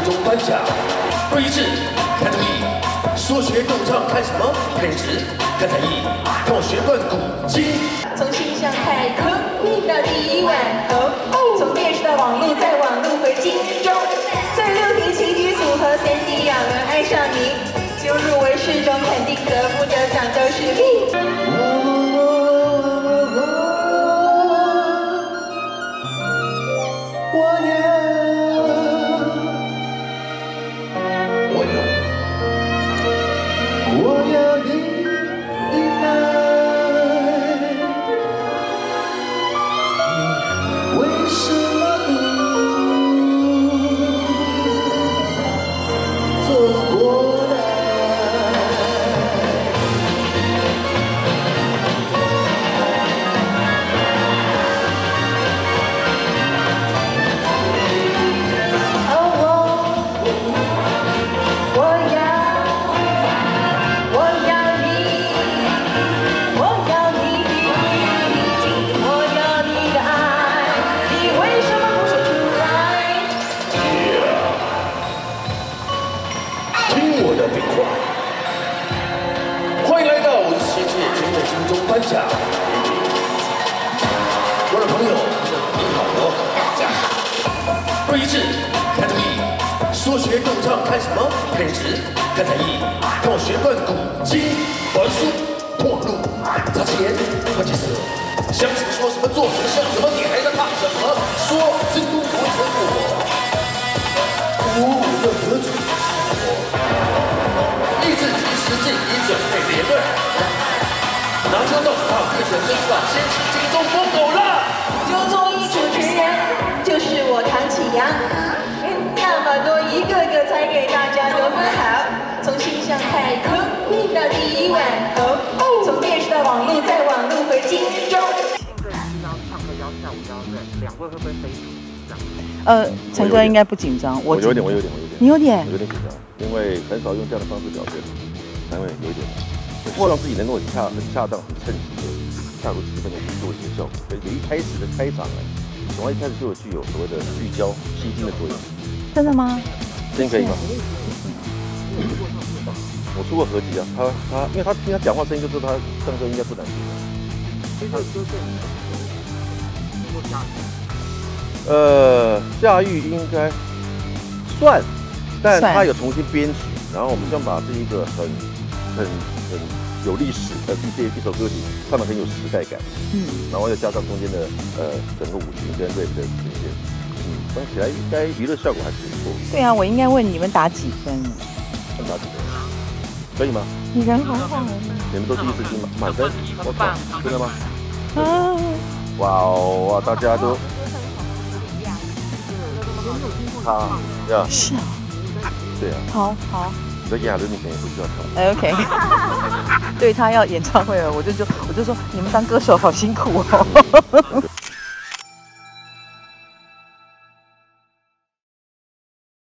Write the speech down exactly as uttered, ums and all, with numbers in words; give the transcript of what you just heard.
钟颁奖。对峙，看注意，说学逗唱看什么？看颜值，看才艺，看我学段古今。 从性向太空运到第一碗头，从电视到网络，再网络回金钟，在六题情侣组合三 D 两人爱上你，就入围试中肯定得不得奖都是命。 欢迎来到世界真的金钟颁奖，我的朋友，你好哦，大家好。对峙，看注意，说学逗唱看什么？看颜值，看才艺，看我学段古今。玩书，破路，擦起眼，换气色，想什么说什么，做什么像什么，你还在怕什么？说真功不成我，鼓舞的何止是我。 意志及时，尽已准备连任。拿枪到手套，一身真上，掀起金钟疯狗了。 就综艺主持人就是我唐启阳，那么多一个个才给大家都分好。从性向太空运到第一碗头，从电视到网络，再网络回金钟。 性格是腰上和腰下午腰对，两位会不会飞紧张？ 呃，陈哥应该不紧张， 我有点，我有点，我有点。 你有点？ 我有点紧张。 因为很少用这样的方式表现，才会有一点。我希望自己能够很恰、很恰当、很称职的恰如其分的去做一些效果。所以一开始的开场呢，从一开始就有具有所谓的聚焦、吸睛的作用。真的吗？声音可以吗？我出过合集啊，他他，因为他听他讲话声音就知道他唱歌应该不难听。这首歌对你能够驾驭？呃，驾驭应该算。 但他有重新编曲，然后我们希望把这一个很、很、很有历史的一些一首歌曲唱得很有时代感，嗯，然后又加上中间的呃整个舞群跟 rap 的呈现，嗯，唱起来应该娱乐效果还是不错。对啊，我应该问你们打几分？能打几分？可以吗？你人好好，你们都第一次听吗？满分？我靠，真的吗？啊！哇哦哇，大家都好呀，是啊。 对啊，好好，你在炎亚纶面前也不需要唱。哎 ，OK， 对他要演唱会了，我就就我就说你们当歌手好辛苦哦。